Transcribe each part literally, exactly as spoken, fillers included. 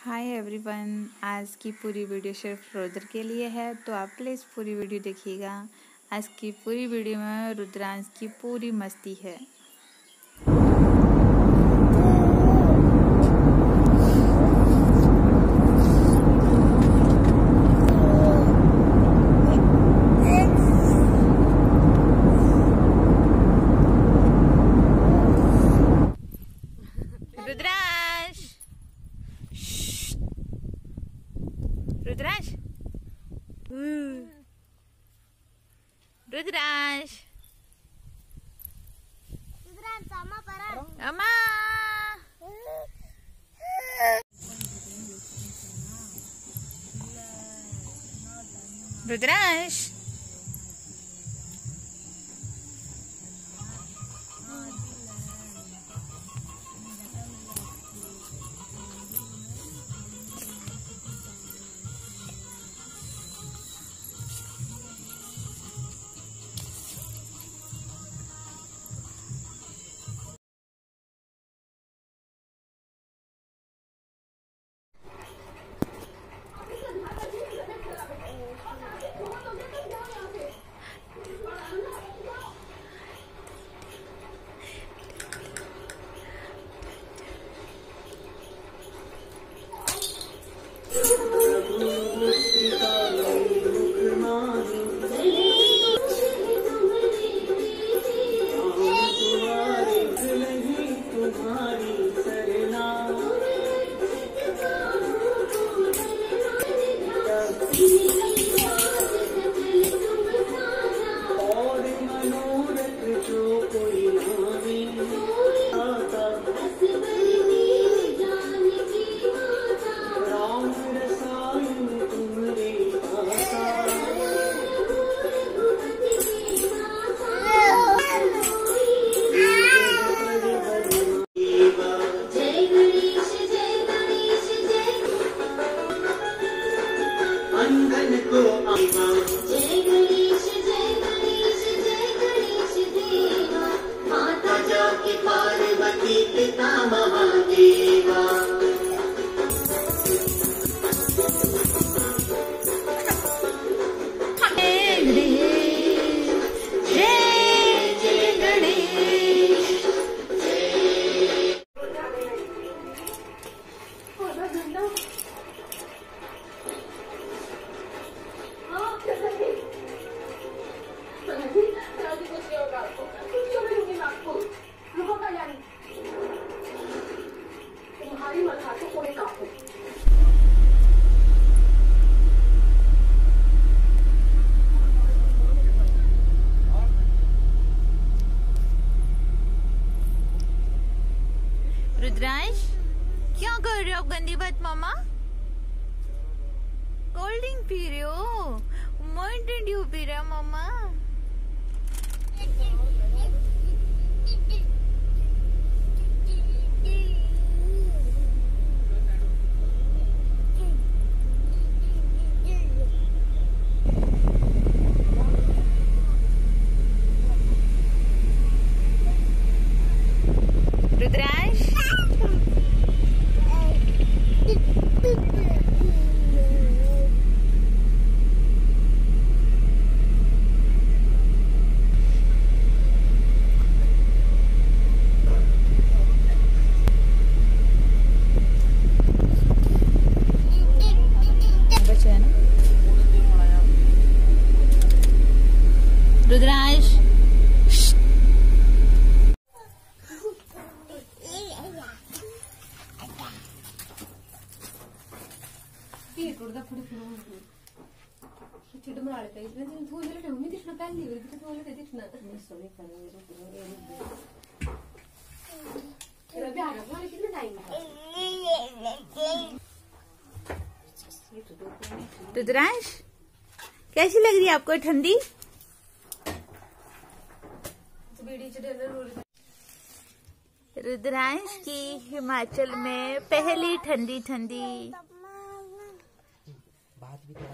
Hi everyone, आज की पूरी वीडियो सिर्फ रुद्र के लिए है, तो आप प्लीज़ पूरी वीडियो देखिएगा। आज की पूरी वीडियो में रुद्रांश की पूरी मस्ती है। रुद्रांश रुद्रांश रुद्रांश रुद्रांश अम्मा परा अम्मा रुद्रांश रुद्रांश क्या कर रहे हो? गंदी बात मामा। कोल्ड ड्रिंक पी रहे हो? माउंटेन ड्यू पी रहे हो मामा? रुद्रांश रुद्रांश रुद्रांश कैसी लग रही है आपको ठंडी? रुद्रांश की हिमाचल में पहली ठंडी ठंडी बात भी तो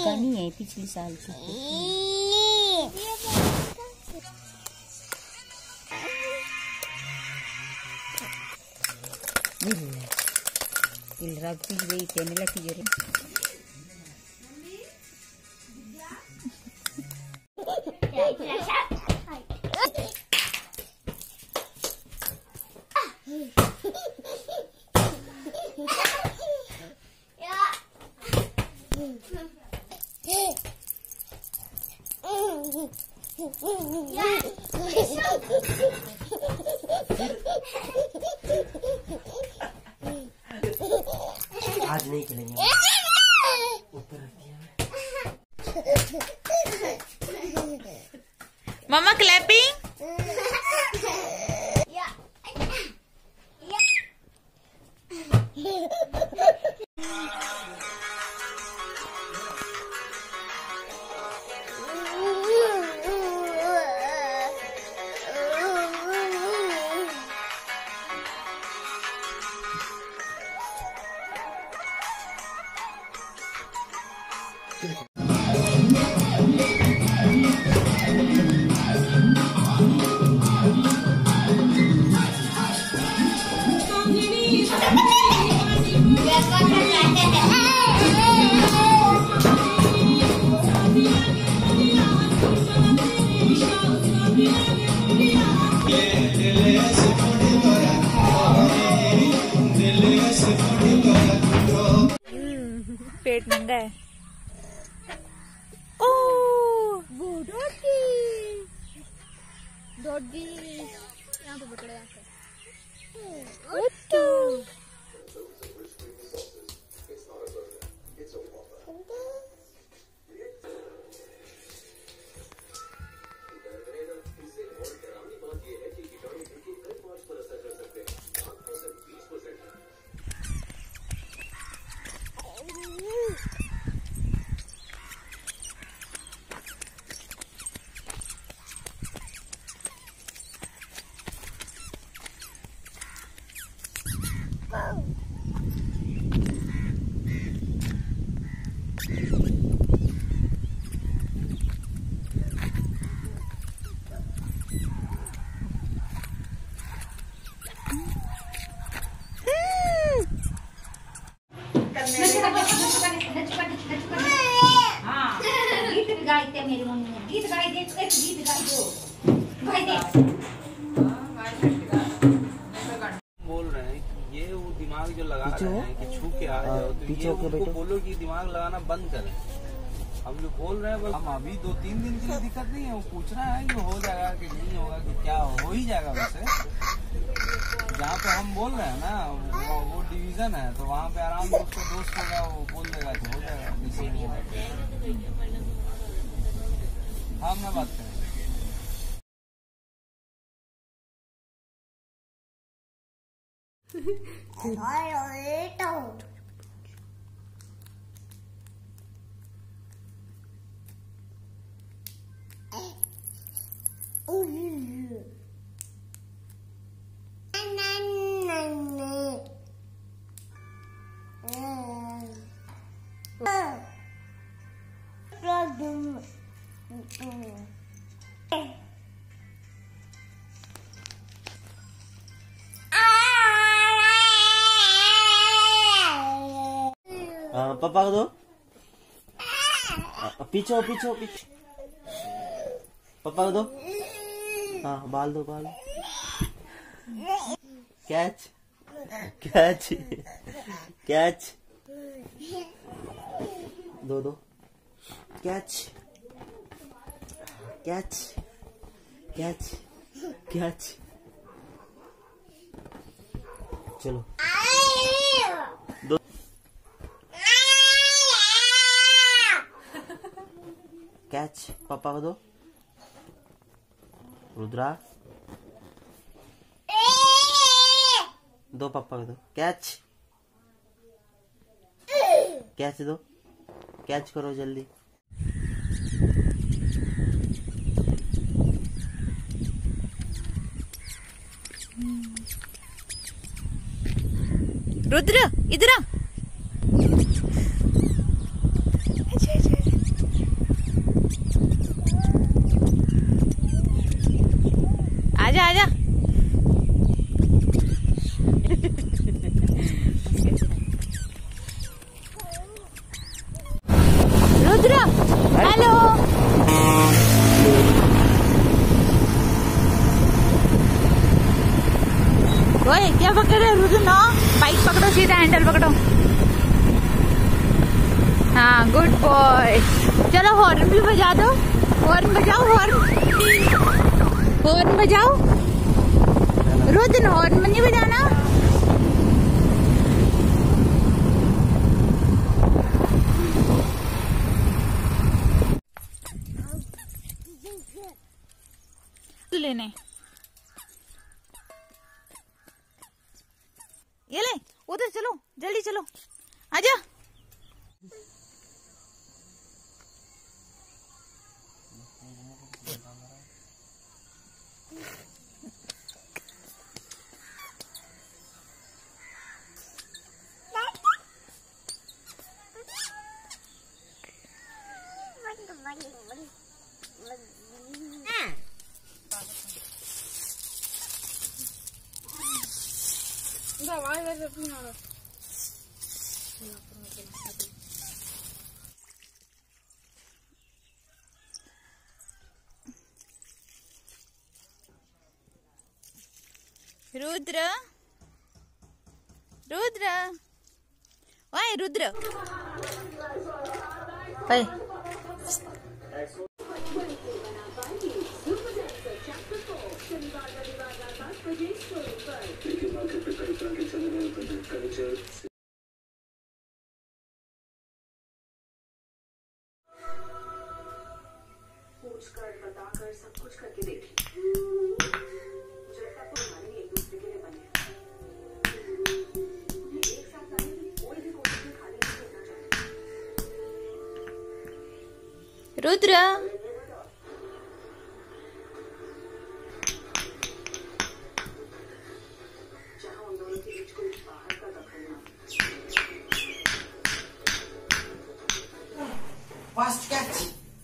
का नहीं है, पिछले साल का। इल रग पीछ गई तेने लगी जरे। आज नहीं खेलेंगे। मम्मा क्लैपिंग। पेट नंगा है। ओ वो डॉगी डॉगी यहाँ पे पकड़े जाते हैं। मेरी मम्मी ने गीत गाई दे, गीत गाई दो गाई दे। बोल रहे हैं कि ये वो दिमाग जो लगा रहे हैं कि छू के आ जाओ, तो ये उनको बोलो कि दिमाग लगाना बंद करें। हम जो बोल रहे हैं बस, हम अभी दो तीन दिन की दिक्कत नहीं है। वो पूछ रहा है कि हो जाएगा कि नहीं होगा, कि क्या हो, हो ही जाएगा। वैसे जहाँ पे हम बोल रहे हैं ना वो, वो डिवीजन है, तो वहाँ पे आराम से उसका दोस्त होगा, वो बोल देगा तो हो जाएगा। हाँ मैं बात करें। पापा को दो। पीछे पीछे पीछे पापा को दो। हाँ बाल दो, बाल कैच कैच कैच दो दो कैच कैच कैच कैच। चलो दो। कैच पापा को दो। रुद्रा दो, पापा को दो। कैच कैच दो, कैच करो जल्दी। रुद्र इधर आ। अच्छा अच्छा ओए क्या पकड़ रहे रुद्र? नो बाइक पकड़ो, सीधा हैंडल पकड़ो। हाँ गुड बॉय। चलो हॉर्न भी बजा दो, हॉर्न बजाओ, हॉर्न हॉर्न बजाओ। रुद्र हॉर्न में नहीं बजाना। लेने ये ले, उधर चलो, जल्दी चलो, आजा। रुद्र, रुद्र, ओए रुद्र, ओए पूछ कर बता कर सब कुछ करके देख जब तक हमारे एक दूसरे के लिए बने उन्हें एक साथ लाने की कोई भी कोशिश में खाली नहीं होना चाहिए। रुद्र, जहाँ उन दोनों के बीच कोई बाहर का दखल ना fast catch.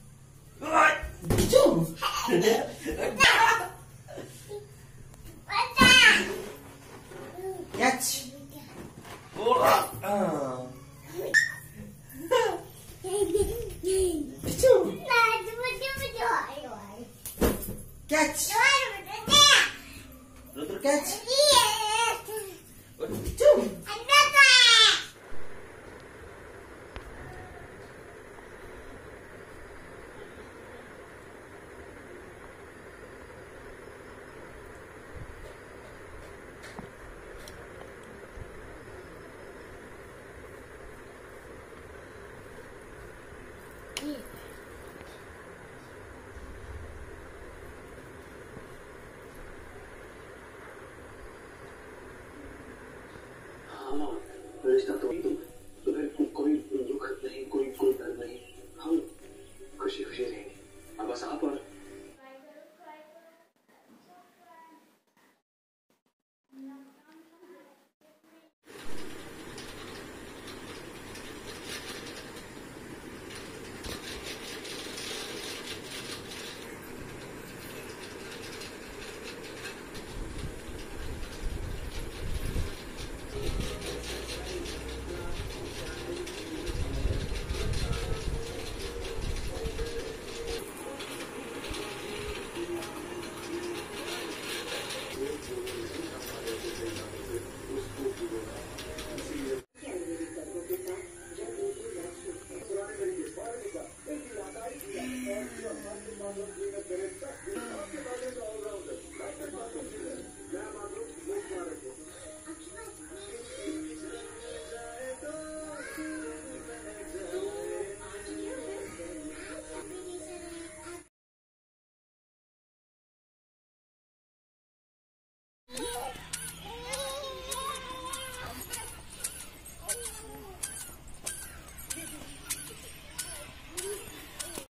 Catch. Catch. Rudra catch. हाँ रिश्ता तो